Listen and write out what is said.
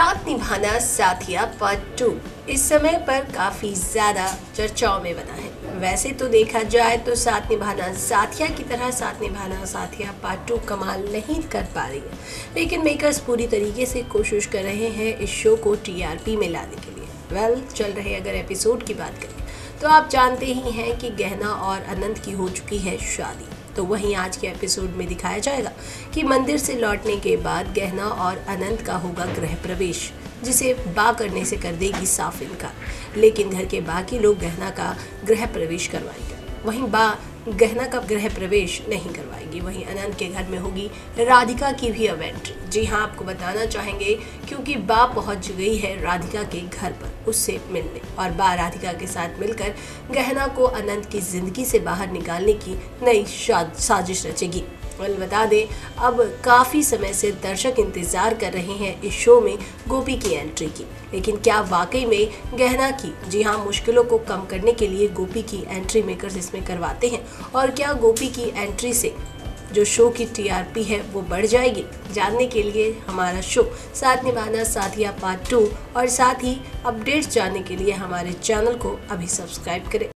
साथ निभाना साथिया पार्ट 2 इस समय पर काफी ज्यादा चर्चाओं में बना है। वैसे तो देखा जाए तो साथ निभाना साथिया की तरह साथ निभाना साथिया पार्ट 2 कमाल नहीं कर पा रही है, लेकिन मेकर्स पूरी तरीके से कोशिश कर रहे हैं इस शो को टीआरपी में लाने के लिए। चल रहे अगर एपिसोड की बात करें तो आप जानते ही हैं कि गहना और अनंत की हो चुकी है शादी। तो वहीं आज के एपिसोड में दिखाया जाएगा कि मंदिर से लौटने के बाद गहना और अनंत का होगा गृह प्रवेश, जिसे बा करने से कर देगी साफ इनकार। लेकिन घर के बाकी लोग गहना का गृह प्रवेश करवाएंगे, वहीं बा गहना का गृह प्रवेश नहीं करवाएगी। वहीं अनंत के घर में होगी राधिका की भी अब एंट्री। जी हाँ, आपको बताना चाहेंगे क्योंकि बा पहुंच गई है राधिका के घर पर उससे मिलने, और बा राधिका के साथ मिलकर गहना को अनंत की जिंदगी से बाहर निकालने की नई साजिश रचेगी। बता दें, अब काफ़ी समय से दर्शक इंतज़ार कर रहे हैं इस शो में गोपी की एंट्री की, लेकिन क्या वाकई में गहना की, जी हाँ, मुश्किलों को कम करने के लिए गोपी की एंट्री मेकर्स इसमें करवाते हैं, और क्या गोपी की एंट्री से जो शो की टीआरपी है वो बढ़ जाएगी? जानने के लिए हमारा शो साथ निभाना साथिया पार्ट 2 और साथ ही अपडेट्स जानने के लिए हमारे चैनल को अभी सब्सक्राइब करें।